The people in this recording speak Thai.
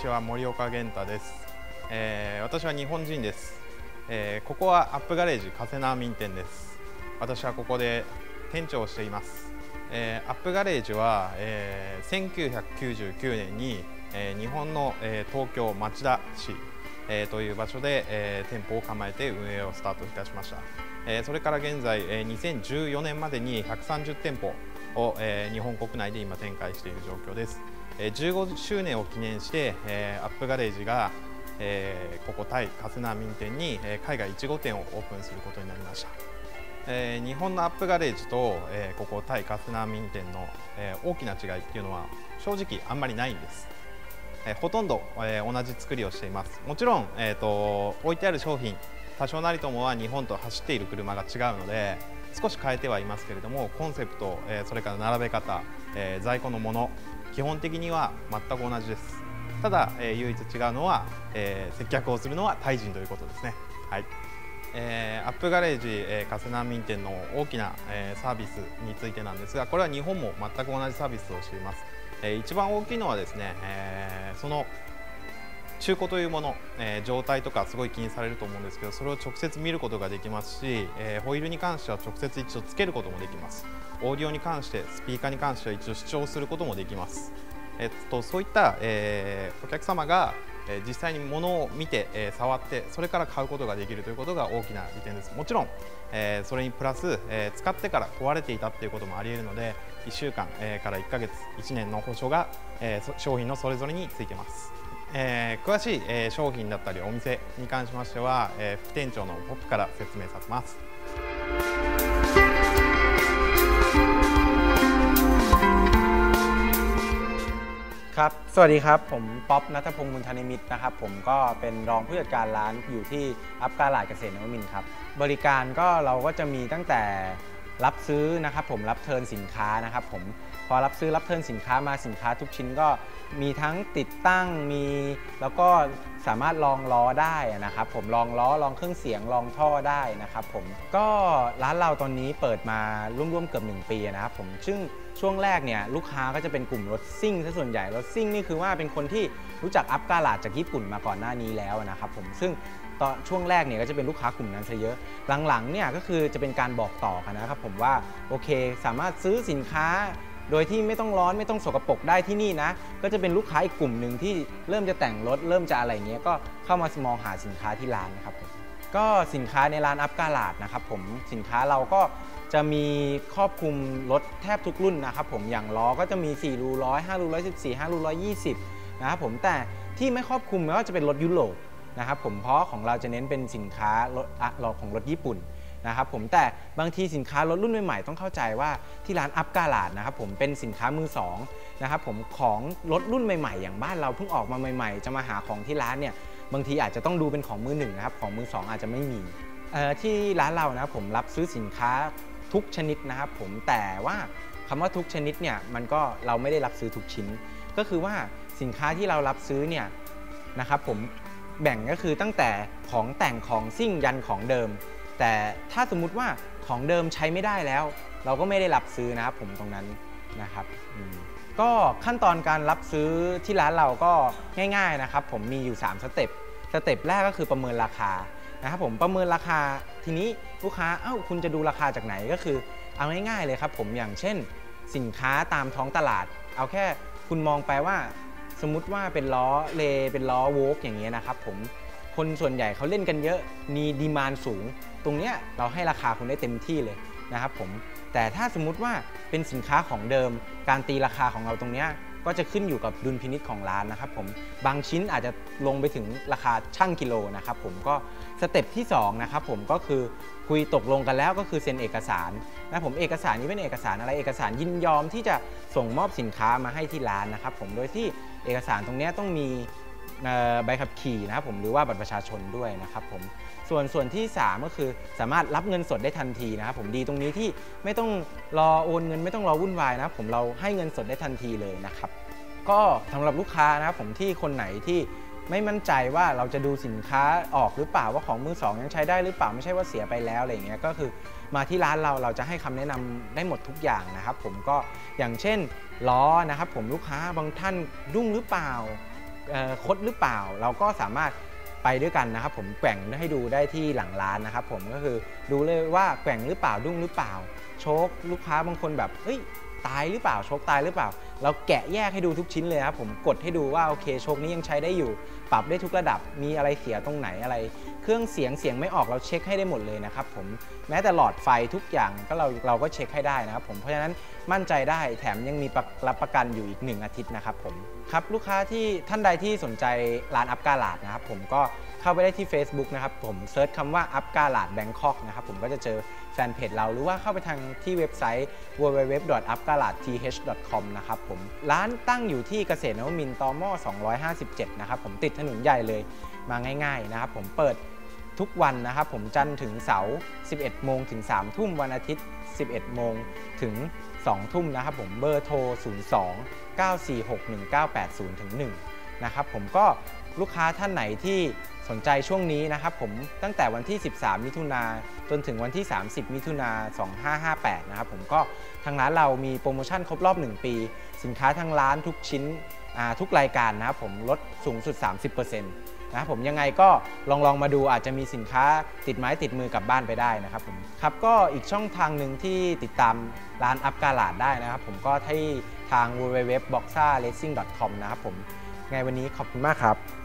ちは森岡源太です。私は日本人です。ここはアップガレージ加瀬縄民店です。私はここで店長をしています。アップガレージは、1999年に、日本の、東京町田市、という場所で、店舗を構えて運営をスタートいたしました。それから現在、2014年までに130店舗を、日本国内で今展開している状況です。15周年を記念して、アップガレージが、ここタイ加瀬縄民店に、海外1号店をオープンすることになりました。日本のアップガレージと、ここタイ加瀬縄民店の、大きな違いっていうのは正直あんまりないんです。ほとんど、同じ作りをしています。もちろん、置いてある商品多少なりともは日本と走っている車が違うので少し変えてはいますけれども、コンセプト、それから並べ方、在庫のもの基本的には全く同じです。ただ、唯一違うのは、接客をするのはタイ人ということですね。はい。アップガレージ、加瀬縄民店の大きな、サービスについてなんですが、これは日本も全く同じサービスをしています。一番大きいのはですね、その中古というもの、状態とかすごい気にされると思うんですけど、それを直接見ることができますし、ホイールに関しては直接一度つけることもできます。オーディオに関してスピーカーに関しては一応視聴することもできます。そういった、お客様が実際に物を見て、触ってそれから買うことができるということが大きな利点です。もちろん、それにプラス、使ってから壊れていたということもあり得るので1週間、から1ヶ月1年の保証が、商品のそれぞれについています。詳しい、商品だったりお店に関しましては、副店長の僕から説明させます。 ครับสวัสดีครับผมป๊อปณัฐพงษ์ มุนทนิมิตรนะครับผมก็เป็นรองผู้จัดการร้านอยู่ที่อัพกาลาดเกษตรนวมินทร์ครับบริการก็เราก็จะมีตั้งแต่รับซื้อนะครับผมรับเทิร์นสินค้านะครับผมพอรับซื้อรับเทิร์นสินค้ามาสินค้าทุกชิ้นก็มีทั้งติดตั้งมีแล้วก็สามารถลองล้อได้นะครับผมลองล้อลองเครื่องเสียงลองท่อได้นะครับผมก็ร้านเราตอนนี้เปิดมาร่วมเกือบ1 ปีนะครับผมซึ่งช่วงแรกเนี่ยลูกค้าก็จะเป็นกลุ่มรถซิ่งซะส่วนใหญ่รถซิ่งนี่คือว่าเป็นคนที่รู้จักอัพกาลาดจากญี่ปุ่นมาก่อนหน้านี้แล้วนะครับผมซึ่งตอนช่วงแรกเนี่ยก็จะเป็นลูกค้ากลุ่มนั้นซะเยอะหลังๆเนี่ยก็คือจะเป็นการบอกต่อกันนะครับผมว่าโอเคสามารถซื้อสินค้าโดยที่ไม่ต้องร้อนไม่ต้องสกปรกได้ที่นี่นะก็จะเป็นลูกค้าอีกกลุ่มหนึ่งที่เริ่มจะแต่งรถเริ่มจะอะไรเงี้ยก็เข้ามามองหาสินค้าที่ร้านนะครับผมก็สินค้าในร้านอัพกาลาดนะครับผมสินค้าเราก็จะมีครอบคลุมรถแทบทุกรุ่นนะครับผมอย่างล้อก็จะมี4รู100 5รู114 5รู120นะครับผมแต่ที่ไม่ครอบคลุมก็จะเป็นรถยุโรปนะครับผมเพราะของเราจะเน้นเป็นสินค้ารถของรถญี่ปุ่นนะครับผมแต่บางทีสินค้ารถรุ่นใหม่ๆต้องเข้าใจว่าที่ร้านอัพกาลาดนะครับผมเป็นสินค้ามือสองนะครับผมของรถรุ่นใหม่ๆอย่างบ้านเราเพิ่งออกมาใหม่ๆจะมาหาของที่ร้านเนี่ยบางทีอาจจะต้องดูเป็นของมือหนึ่งนะครับของมือสองอาจจะไม่มีที่ร้านเรานะผมรับซื้อสินค้าทุกชนิดนะครับผมแต่ว่าคำว่าทุกชนิดเนี่ยมันก็เราไม่ได้รับซื้อทุกชิ้นก็คือว่าสินค้าที่เรารับซื้อเนี่ยนะครับผมแบ่งก็คือตั้งแต่ของแต่งของซิ่งยันของเดิมแต่ถ้าสมมุติว่าของเดิมใช้ไม่ได้แล้วเราก็ไม่ได้รับซื้อนะครับผมตรงนั้นนะครับก็ขั้นตอนการรับซื้อที่ร้านเราก็ง่ายๆนะครับผมมีอยู่3 สเต็ปแรกก็คือประเมินราคานะครับผมประเมินราคาทีนี้ลูกค้าคุณจะดูราคาจากไหนก็คือเอาง่ายๆเลยครับผมอย่างเช่นสินค้าตามท้องตลาดเอาแค่คุณมองไปว่าสมมุติว่าเป็นล้อเลเป็นล้อโวล์กอย่างเงี้ยนะครับผมคนส่วนใหญ่เขาเล่นกันเยอะมีดีมานด์สูงตรงเนี้ยเราให้ราคาคุณได้เต็มที่เลยนะครับผมแต่ถ้าสมมุติว่าเป็นสินค้าของเดิมการตีราคาของเราตรงเนี้ยก็จะขึ้นอยู่กับดุลพินิจของร้านนะครับผมบางชิ้นอาจจะลงไปถึงราคาชั่งกิโลนะครับผมก็สเต็ปที่2นะครับผมก็คือคุยตกลงกันแล้วก็คือเซ็นเอกสารนะผมเอกสารนี้เป็นเอกสารอะไรเอกสารยินยอมที่จะส่งมอบสินค้ามาให้ที่ร้านนะครับผมโดยที่เอกสารตรงนี้ต้องมีใบขับขี่นะครับผมหรือว่าบัตรประชาชนด้วยนะครับผมส่วนที่3ก็คือสามารถรับเงินสดได้ทันทีนะครับผมดีตรงนี้ที่ไม่ต้องรอโอนเงินไม่ต้องรอวุ่นวายนะครับผมเราให้เงินสดได้ทันทีเลยนะครับก็สำหรับลูกค้านะครับผมที่คนไหนที่ไม่มั่นใจว่าเราจะดูสินค้าออกหรือเปล่าว่าของมือสองยังใช้ได้หรือเปล่าไม่ใช่ว่าเสียไปแล้วอะไรอย่างเงี้ยก็คือมาที่ร้านเราจะให้คำแนะนำได้หมดทุกอย่างนะครับผมก็อย่างเช่นล้อนะครับผมลูกค้าบางท่านดุ้งหรือเปล่าคดหรือเปล่าเราก็สามารถไปด้วยกันนะครับผมแกว่งให้ดูได้ที่หลังร้านนะครับผมก็คือดูเลยว่าแกว่งหรือเปล่าดุ้งหรือเปล่าโชคลูกค้าบางคนแบบเฮ้ยตายหรือเปล่าโชคตายหรือเปล่าเราแกะแยกให้ดูทุกชิ้นเลยครับผมกดให้ดูว่าโอเคโชคนี้ยังใช้ได้อยู่ปรับได้ทุกระดับมีอะไรเสียตรงไหนอะไรเครื่องเสียงไม่ออกเราเช็คให้ได้หมดเลยนะครับผมแม้แต่หลอดไฟทุกอย่างก็เราก็เช็คให้ได้นะครับผมเพราะฉะนั้นมั่นใจได้แถมยังมีรับประกันอยู่อีก1 อาทิตย์นะครับผมครับลูกค้าที่ท่านใดที่สนใจร้านอัพกาลาดนะครับผมก็เข้าไปได้ที่ Facebook นะครับผมเซิร์ชคำว่าอัพกาลาดแบงคอกนะครับผมก็จะเจอแฟนเพจเราหรือว่าเข้าไปทางที่เว็บไซต์ www.upgalath.com นะครับผมร้านตั้งอยู่ที่เกษตรนวมินทร์ตม257นะครับผมติดถนนใหญ่เลยมาง่ายๆนะครับผมเปิดทุกวันนะครับผมจันทร์ถึงเสาร์11 โมงถึง 3 ทุ่มวันอาทิตย์11 โมงถึง 2 ทุ่มนะครับผมเบอร์โทร 02 946 1980 ถึง 1 นะครับผมก็ลูกค้าท่านไหนที่สนใจช่วงนี้นะครับผมตั้งแต่วันที่ 13 มิถุนาจนถึงวันที่ 30 มิถุนา2558 นะครับผมก็ทางร้านเรามีโปรโมชั่นครบรอบ 1 ปี สินค้าทางร้านทุกชิ้นทุกรายการนะครับผมลดสูงสุด 30%นะครับผมยังไงก็ลองมาดูอาจจะมีสินค้าติดไม้ติดมือกลับบ้านไปได้นะครับผมครับก็อีกช่องทางหนึ่งที่ติดตามร้านอัพกาลาดได้นะครับผมก็ที่ทาง www.boxaracing.com นะครับผมไงวันนี้ขอบคุณมากครับ